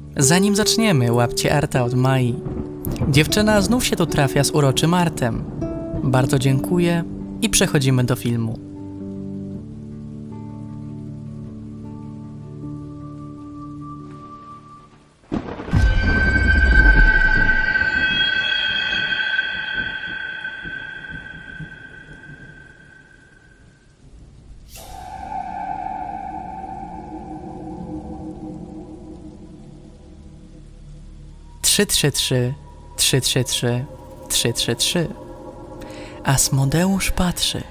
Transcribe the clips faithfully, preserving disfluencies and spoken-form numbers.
Zanim zaczniemy, łapcie arta od Mai. Dziewczyna znów się tu trafia z uroczym artem. Bardzo dziękuję i przechodzimy do filmu. trzy trzy trzy, trzy trzy trzy, trzy trzy trzy. Asmodeusz patrzy.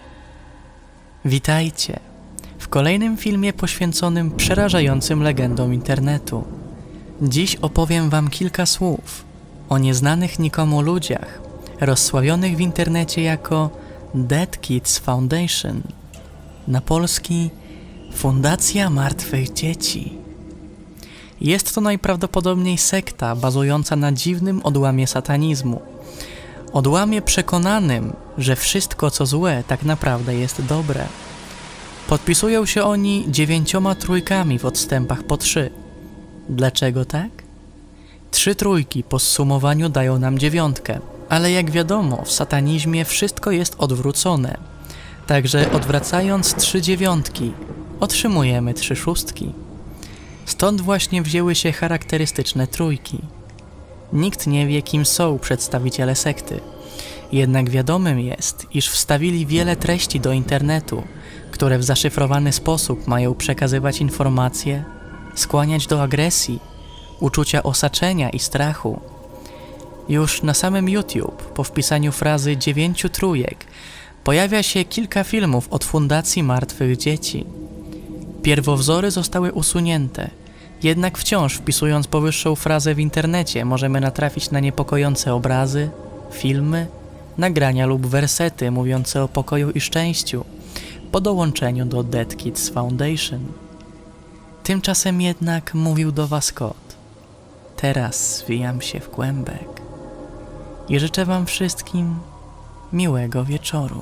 Witajcie w kolejnym filmie poświęconym przerażającym legendom internetu. Dziś opowiem wam kilka słów o nieznanych nikomu ludziach, rozsławionych w internecie jako Dead Kids Foundation, na polski Fundacja Martwych Dzieci. Jest to najprawdopodobniej sekta bazująca na dziwnym odłamie satanizmu. Odłamie przekonanym, że wszystko co złe tak naprawdę jest dobre. Podpisują się oni dziewięcioma trójkami w odstępach po trzy. Dlaczego tak? Trzy trójki po zsumowaniu dają nam dziewiątkę, ale jak wiadomo w satanizmie wszystko jest odwrócone. Także odwracając trzy dziewiątki otrzymujemy trzy szóstki. Stąd właśnie wzięły się charakterystyczne trójki. Nikt nie wie, kim są przedstawiciele sekty. Jednak wiadomym jest, iż wstawili wiele treści do internetu, które w zaszyfrowany sposób mają przekazywać informacje, skłaniać do agresji, uczucia osaczenia i strachu. Już na samym YouTube, po wpisaniu frazy dziewięciu trójek, pojawia się kilka filmów od Fundacji Martwych Dzieci. Pierwowzory zostały usunięte, jednak wciąż wpisując powyższą frazę w internecie możemy natrafić na niepokojące obrazy, filmy, nagrania lub wersety mówiące o pokoju i szczęściu po dołączeniu do Dead Kids Foundation. Tymczasem jednak mówił do was kot. Teraz zwijam się w kłębek i życzę wam wszystkim miłego wieczoru.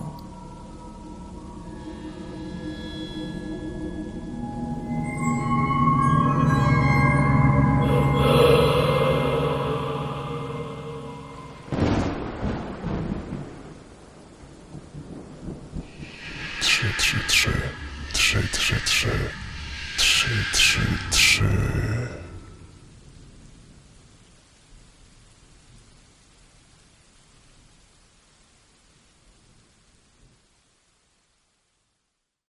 trzy trzy trzy, trzy trzy trzy, trzy trzy trzy.